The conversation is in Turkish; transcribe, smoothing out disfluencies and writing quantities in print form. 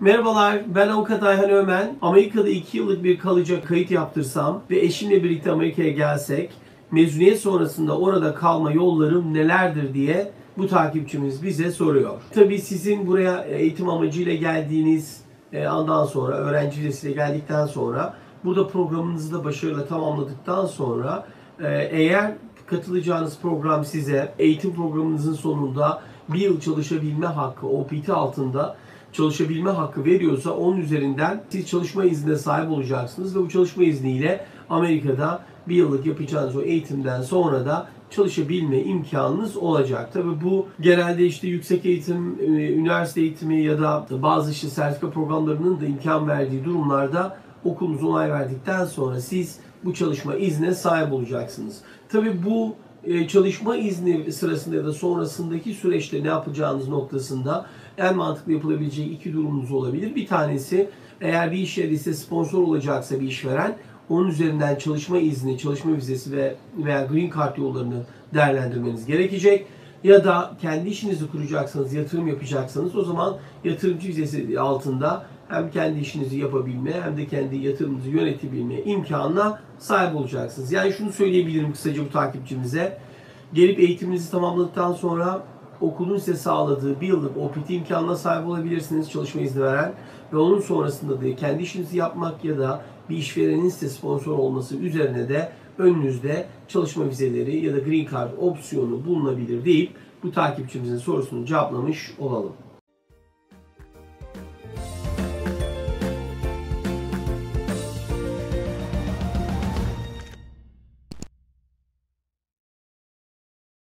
Merhabalar, ben Avukat Ayhan Ömen. Amerika'da 2 yıllık bir kalıcı kayıt yaptırsam ve eşimle birlikte Amerika'ya gelsek, mezuniyet sonrasında orada kalma yollarım nelerdir diye bu takipçimiz bize soruyor. Tabii sizin buraya eğitim amacıyla geldiğiniz andan sonra, öğrenci vizesiyle geldikten sonra, burada programınızı da başarıyla tamamladıktan sonra eğer katılacağınız program size eğitim programınızın sonunda bir yıl çalışabilme hakkı, OPT altında çalışabilme hakkı veriyorsa onun üzerinden siz çalışma iznine sahip olacaksınız ve bu çalışma izniyle Amerika'da bir yıllık yapacağınız o eğitimden sonra da çalışabilme imkanınız olacak. Tabii bu genelde işte yüksek eğitim, üniversite eğitimi ya da bazı işte sertifika programlarının da imkan verdiği durumlarda okulunuz onay verdikten sonra siz bu çalışma iznine sahip olacaksınız. Tabii bu çalışma izni sırasında ya da sonrasındaki süreçte ne yapacağınız noktasında en mantıklı yapılabileceği iki durumunuz olabilir. Bir tanesi, eğer bir iş yeri ise sponsor olacaksa bir işveren, onun üzerinden çalışma izni, çalışma vizesi veya green card yollarını değerlendirmeniz gerekecek. Ya da kendi işinizi kuracaksanız, yatırım yapacaksanız o zaman yatırımcı vizesi altında hem kendi işinizi yapabilme hem de kendi yatırımınızı yönetebilme imkanına sahip olacaksınız. Yani şunu söyleyebilirim kısaca bu takipçimize. Gelip eğitiminizi tamamladıktan sonra okulun size sağladığı bir yıllık OPT imkanına sahip olabilirsiniz, çalışma izni veren, ve onun sonrasında da kendi işinizi yapmak ya da bir işverenin size sponsor olması üzerine de önünüzde çalışma vizeleri ya da green card opsiyonu bulunabilir deyip bu takipçimizin sorusunu cevaplamış olalım.